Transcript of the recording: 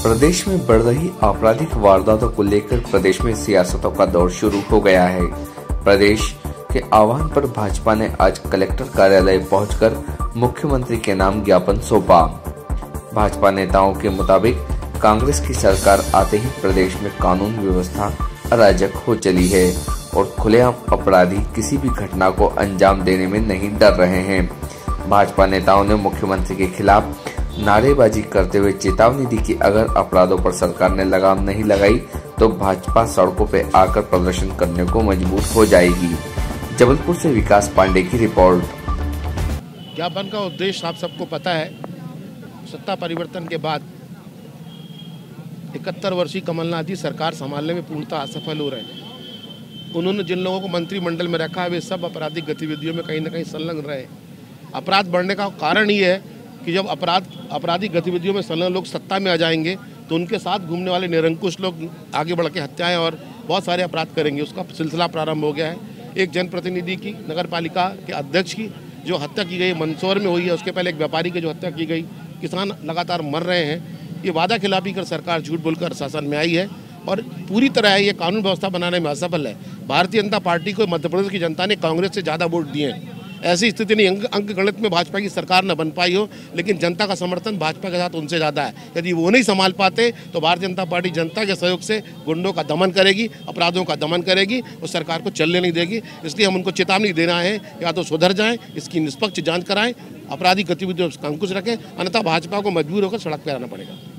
प्रदेश में बढ़ रही आपराधिक वारदातों को लेकर प्रदेश में सियासतों का दौर शुरू हो गया है। प्रदेश के आह्वान पर भाजपा ने आज कलेक्टर कार्यालय पहुंचकर मुख्यमंत्री के नाम ज्ञापन सौंपा। भाजपा नेताओं के मुताबिक कांग्रेस की सरकार आते ही प्रदेश में कानून व्यवस्था अराजक हो चली है और खुलेआम अपराधी किसी भी घटना को अंजाम देने में नहीं डर रहे हैं। भाजपा नेताओं ने मुख्यमंत्री के खिलाफ नारेबाजी करते हुए चेतावनी दी कि अगर अपराधों पर सरकार ने लगाम नहीं लगाई तो भाजपा सड़कों पर आकर प्रदर्शन करने को मजबूर हो जाएगी। जबलपुर से विकास पांडे की रिपोर्ट। ज्ञापन का उद्देश्य आप सबको पता है। सत्ता परिवर्तन के बाद 71 वर्षीय कमलनाथ जी सरकार संभालने में पूर्णतः असफल हो रहे हैं। उन्होंने जिन लोगों को मंत्रिमंडल में रखा है वे सब आपराधिक गतिविधियों में कहीं न कहीं संलग्न रहे। अपराध बढ़ने का कारण ये है कि जब आपराधिक गतिविधियों में संलग्न लोग सत्ता में आ जाएंगे तो उनके साथ घूमने वाले निरंकुश लोग आगे बढ़ के हत्याएं और बहुत सारे अपराध करेंगे। उसका सिलसिला प्रारंभ हो गया है। एक जनप्रतिनिधि की, नगर पालिका के अध्यक्ष की जो हत्या की गई मंदसौर में हुई है, उसके पहले एक व्यापारी की जो हत्या की गई, किसान लगातार मर रहे हैं। ये वादा खिलाफी कर सरकार झूठ बोलकर शासन में आई है और पूरी तरह ये कानून व्यवस्था बनाने में असफल है। भारतीय जनता पार्टी को मध्य प्रदेश की जनता ने कांग्रेस से ज़्यादा वोट दिए हैं। ऐसी स्थिति नहीं अंक गणित में भाजपा की सरकार न बन पाई हो, लेकिन जनता का समर्थन भाजपा के साथ उनसे ज़्यादा है। यदि वो नहीं संभाल पाते तो भारतीय जनता पार्टी जनता के सहयोग से गुंडों का दमन करेगी, अपराधों का दमन करेगी और सरकार को चलने नहीं देगी। इसलिए हम उनको चेतावनी देना है, या तो सुधर जाएं, इसकी निष्पक्ष जांच कराएं, आपराधिक गतिविधियों पर अंकुश रखें, अन्यथा भाजपा को मजबूर होकर सड़क पर आना पड़ेगा।